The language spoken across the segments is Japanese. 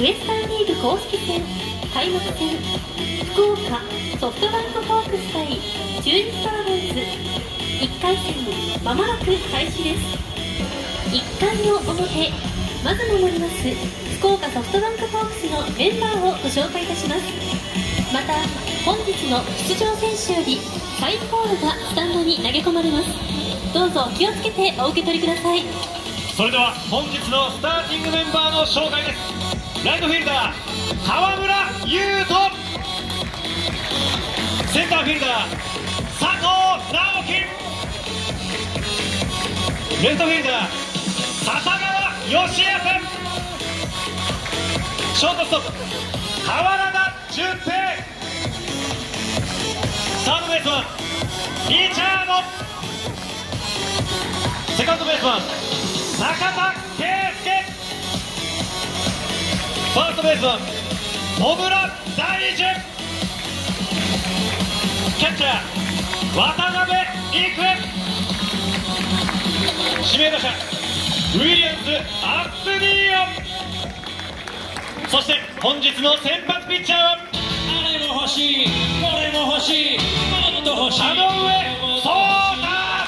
ウエスタンリーグ公式戦開幕戦、福岡ソフトバンクホークス対中日ドラゴンズ、1回戦まもなく開始です。1回の表、まず守ります福岡ソフトバンクホークスのメンバーをご紹介いたします。また本日の出場選手よりサインボールがスタンドに投げ込まれます。どうぞ気をつけてお受け取りください。 それでは本日のスターティングメンバーの紹介です。ライトフィールダー河村優斗、センターフィールダー佐藤直樹、レフトフィールダー笹川義也、ショートストップ川原純平、サードベースマンリチャード、セカンドベースマン中田圭介、ファーストベースマン野村大樹、キャッチャー渡辺育恵、指名打者ウィリアムズ・アップディオ、そして本日の先発ピッチャーはあれも欲しい、これも欲しい、もっと欲しい、田上壮太。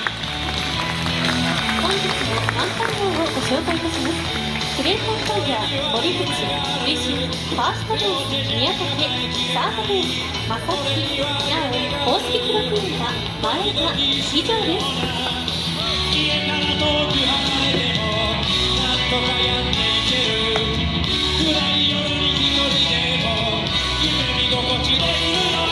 本日のアンパンマンをご紹介いたします。クレートンファイヤー森口、塁審ファーストベース宮武、サードベース正木、なお公式記録員が前田、以上です。 家から遠く離れてもなんとかやっていける、暗い夜に一人でも夢見心地でいるの、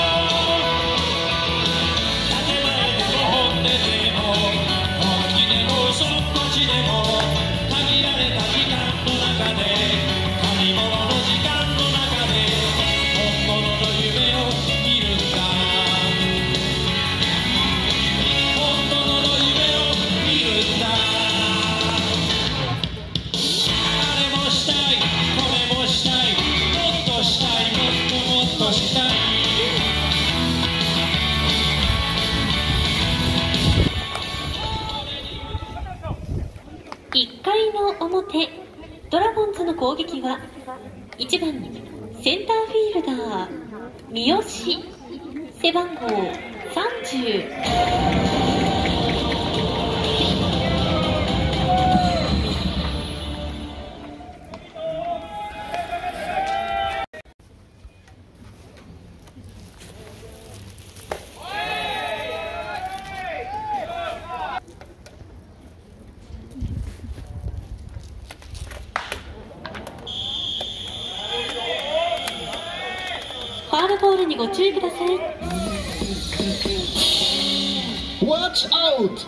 建前でも本音でも本気でも嘘っぱちでも限られた時間の中で借り物の時間の中で本物の夢を見るんだ、本物の夢を見るんだ、あれもしたいこれもしたい、もっとしたい、もっともっとしたい。 1回の表、ドラゴンズの攻撃は1番センターフィールダー三好、背番号30。ファウルボールにご注意ください。 Watch out!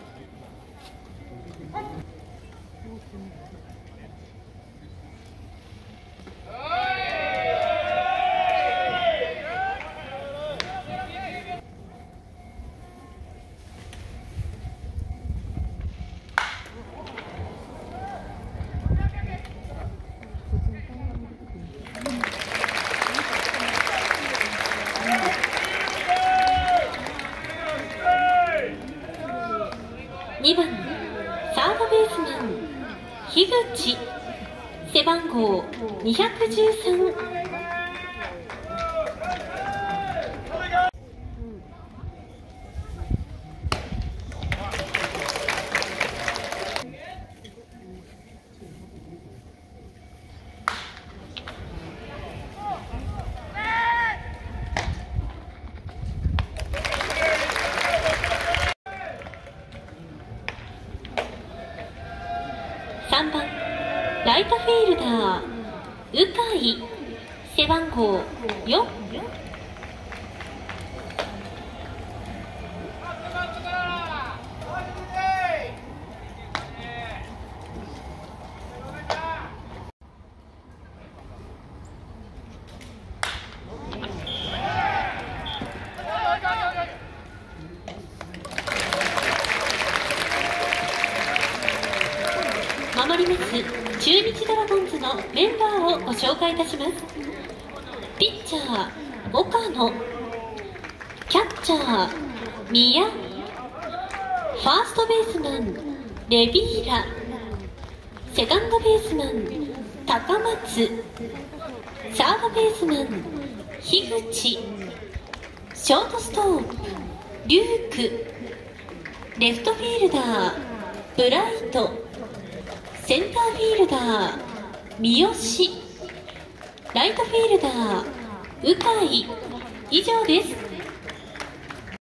2番サードベースマン樋口、背番号213。3番ライトフィールダー鵜飼、背番号4。守ります中日ドラゴンズのメンバーをご紹介いたします。ピッチャー岡野、キャッチャー宮、ファーストベースマンレビーラ、セカンドベースマン高松、サードベースマン樋口、ショートストーンリューク、レフトフィールダーブライト、センターフィールダー三好、ライトフィールダー鵜飼、以上です。